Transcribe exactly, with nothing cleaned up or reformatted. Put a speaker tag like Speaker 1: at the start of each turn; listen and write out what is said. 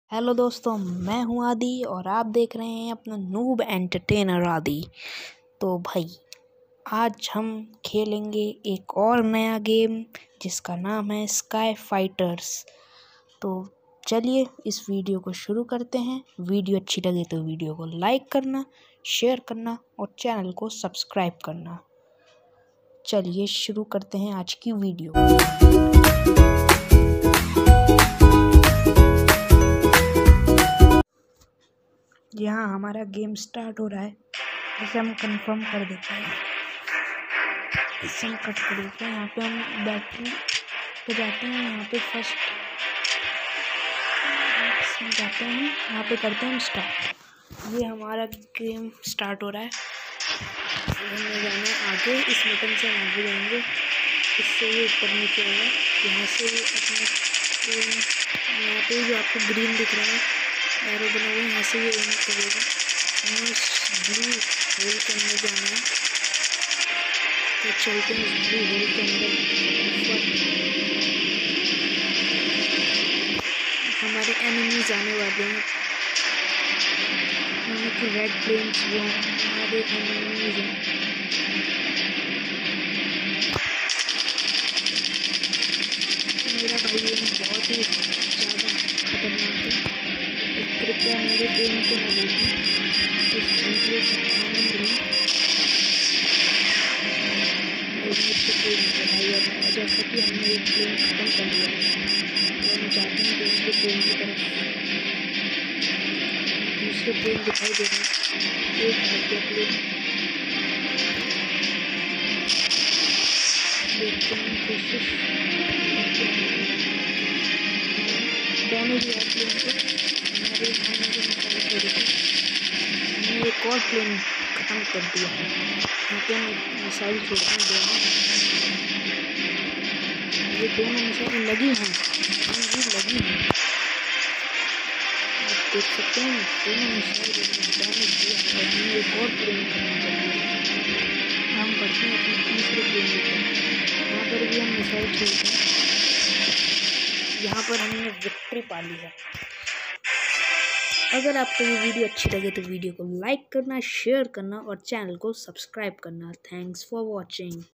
Speaker 1: Hello दोस्तों, मैं हूं आदि और आप देख रहे हैं अपना नूब एंटरटेनर आदि। तो भाई आज हम खेलेंगे एक और नया गेम जिसका नाम है स्काई फाइटर्स। तो चलिए इस वीडियो को शुरू करते हैं। वीडियो अच्छी लगे तो वीडियो को लाइक करना, शेयर करना और चैनल को सब्सक्राइब करना। चलिए शुरू करते हैं आज की वीडियो। यहाँ हमारा गेम स्टार्ट हो रहा है। इसे हम कंफर्म कर देते हैं। इसे हम कट कर देते हैं। यहाँ पे हम बैटरी पे जाते हैं। यहाँ पे फर्स्ट इसमें जाते हैं। यहाँ पे करते हैं हम स्टार्ट। ये हमारा गेम स्टार्ट हो रहा है। हमें जाना है आगे। इस बटन से हम आगे जाएंगे। इससे ये ऊपर नीचे होगा। यहाँ से ये अपने यहाँ पे जो आपको ग्रीन दिख रहा है एरो बना हुआ है, यहाँ से ये एम करेगा। हमें इस ब्लू होल के अंदर जाना है। तो चलते हैं इस ब्लू होल के अंदर। हमारे एनिमीज आने वाले हैं। हमें कि रेड प्लेन्स वो हमारे एनिमीज हैं। मेरा भाई ये बहुत ही ज़्यादा खतरनाक है। कृपया मेरे गेम को न देखें। इस वीडियो का आनंद लें। मुझसे कोई भाई है जैसा कि हमने एक प्लेन खत्म कर लिया तो हम जाते हैं दूसरे प्लेन की तरफ। दूसरे प्लेन दिखाई दे रहे हैं। एक हल्का प्लेन देखते हैं, कोशिश डैमेज हुआ प्लेन को। हमारे हमने एक और प्लेन खत्म कर दिया है। यहाँ पे हम मिसाइल छोड़ते हैं दोनों। ये दोनों मिसाइल लगी हैं। हाँ जी लगी हैं। आप देख सकते हैं दोनों मिसाइल डैमेज दिया है। हमने एक और प्लेन खत्म कर दिया। हम करते हैं अपने तीसरे प्लेन की। यहाँ पर भी हम मिसाइल छोड़ते हैं। यहाँ पर हमने विक्ट्री पा ली है। अगर आपको ये वीडियो अच्छी लगे तो वीडियो को लाइक करना, शेयर करना और चैनल को सब्सक्राइब करना। Thanks for watching.